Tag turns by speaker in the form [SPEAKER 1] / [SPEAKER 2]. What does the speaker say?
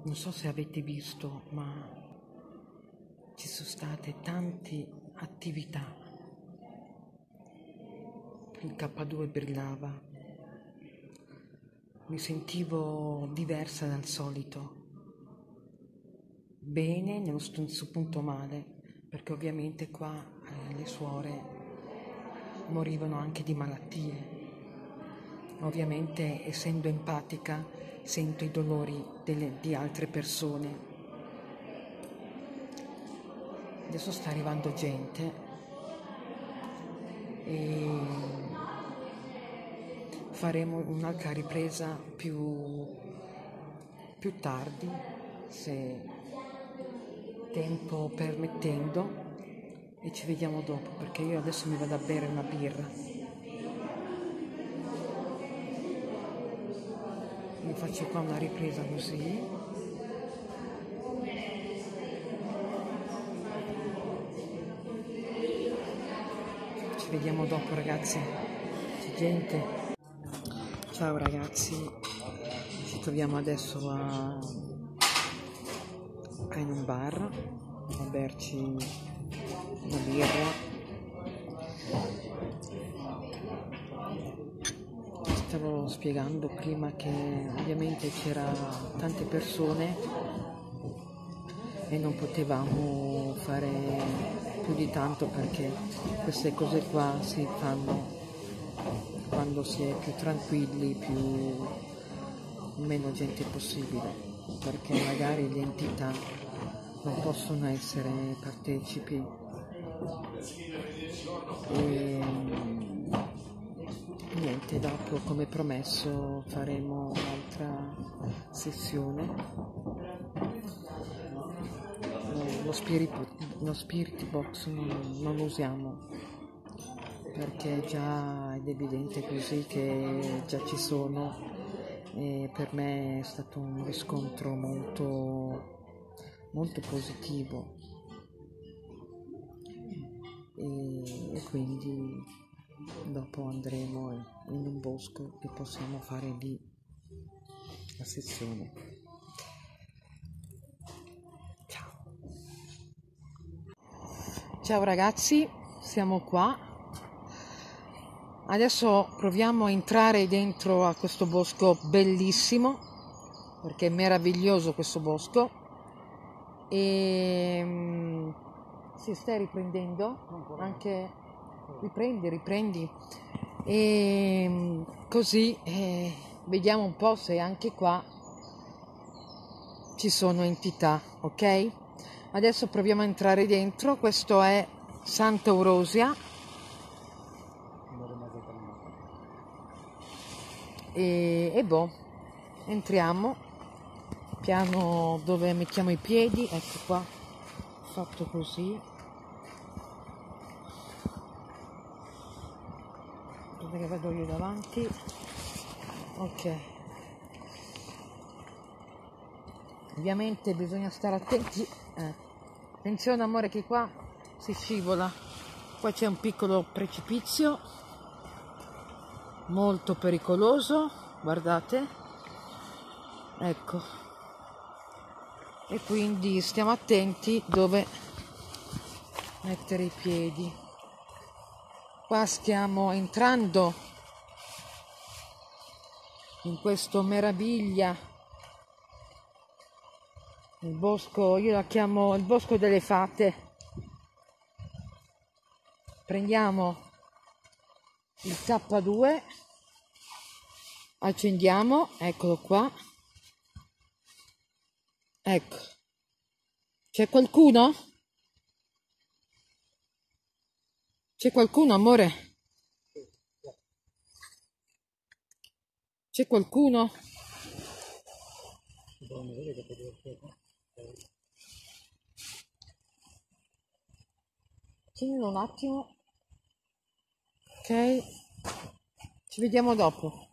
[SPEAKER 1] Non so se avete visto, ma ci sono state tante attività. Il K2 brillava, mi sentivo diversa dal solito, bene nello stesso punto male, perché ovviamente qua le suore morivano anche di malattie. Ovviamente, essendo empatica, sento i dolori di altre persone. Adesso sta arrivando gente e faremo un'altra ripresa più tardi, se tempo permettendo, e ci vediamo dopo, perché io adesso mi vado a bere una birra. Io faccio qua una ripresa così. Ci vediamo dopo, ragazzi. C'è gente. Ciao ragazzi, ci troviamo adesso in un bar a berci una birra. Stavo spiegando prima che ovviamente c'era tante persone e non potevamo fare più di tanto, perché queste cose qua si fanno quando si è più tranquilli, meno gente possibile, perché magari le entità non possono essere partecipi. E niente, dopo, come promesso, faremo un'altra sessione. Lo spirit box non lo usiamo, perché già ed evidente così che già ci sono, e per me è stato un riscontro molto positivo, e quindi dopo andremo in un bosco e possiamo fare lì la sessione. Ciao ragazzi, siamo qua. Adesso proviamo a entrare dentro a questo bosco bellissimo, perché è meraviglioso questo bosco. E si sta riprendendo? Anche riprendi. E così vediamo un po' se anche qua ci sono entità, ok? Adesso proviamo a entrare dentro. Questo è Santa Eurosia. E boh, entriamo, piano dove mettiamo i piedi, ecco qua, fatto così. Dove che vado io davanti? Ok. Ovviamente bisogna stare attenti. Attenzione amore, che qua si scivola. Qua c'è un piccolo precipizio molto pericoloso, guardate, ecco, e quindi stiamo attenti dove mettere i piedi. Qua stiamo entrando in questo meraviglia, il bosco, io la chiamo il bosco delle fate. Prendiamo il K2, accendiamo, eccolo qua, ecco. C'è qualcuno? C'è qualcuno, amore? C'è qualcuno? Tienilo un attimo. Ok, ci vediamo dopo.